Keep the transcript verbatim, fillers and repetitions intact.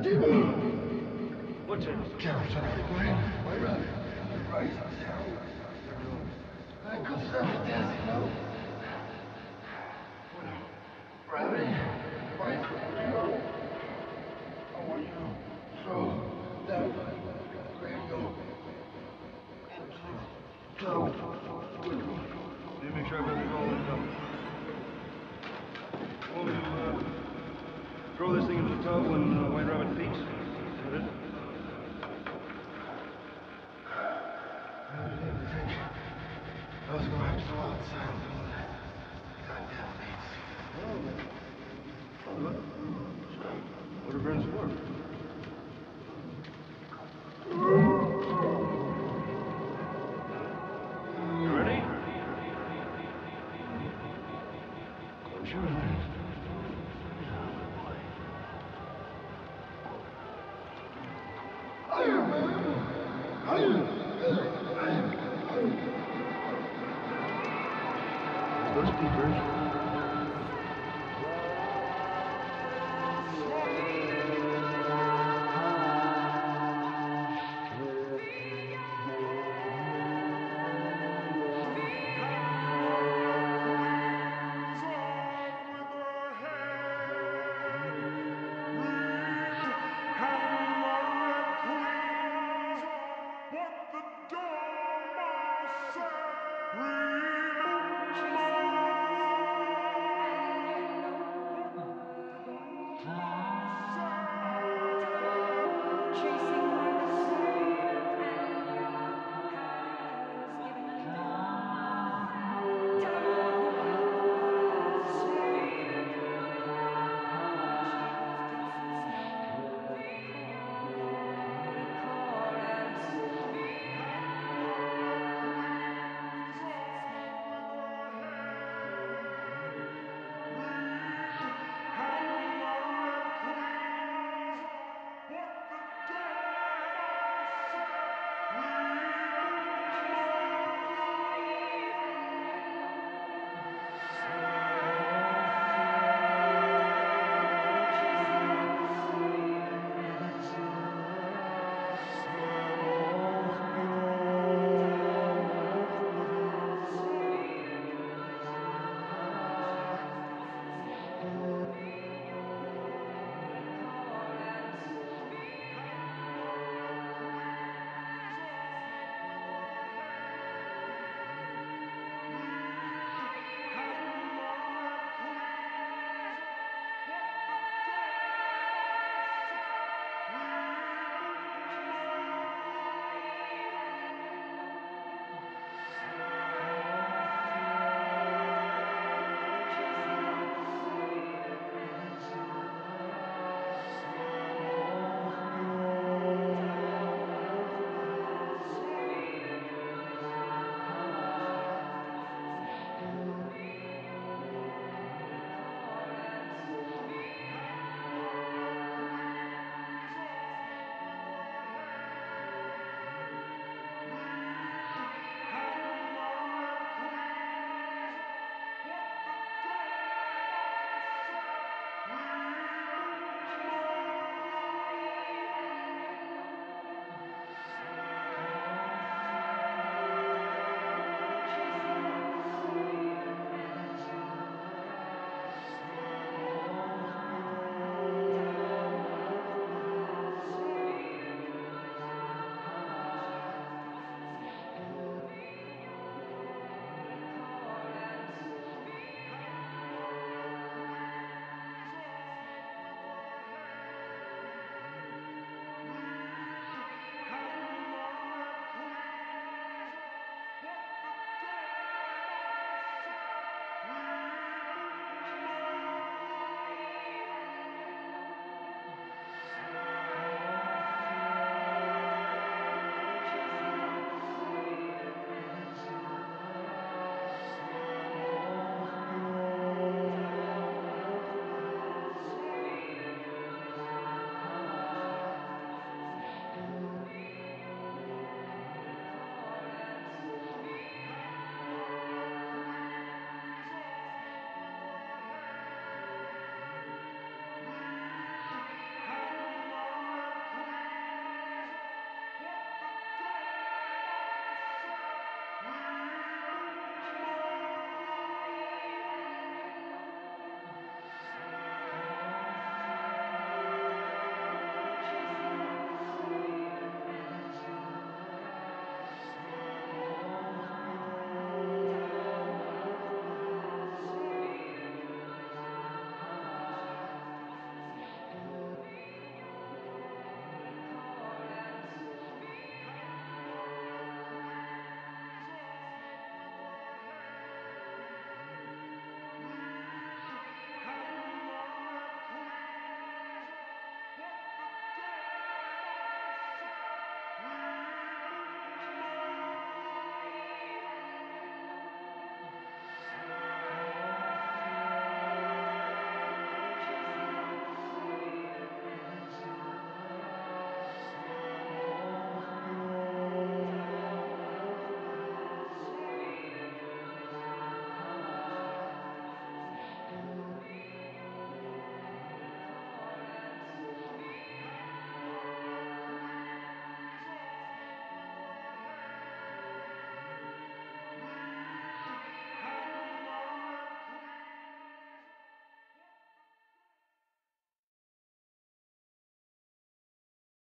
What's it? Jefferson Airplane. White Rabbit. Right. I could stuff it down, you know. Rabbit. White. I want you to throw that radio into the Let me make sure I've got it all lined up. Want me to uh, throw this thing into the tub when uh, White Rabbit peaks? Is that it? I didn't think I was going to have to go outside and do that goddamn beats. What? What are friends for? You ready? Close your eyes. Those keepers.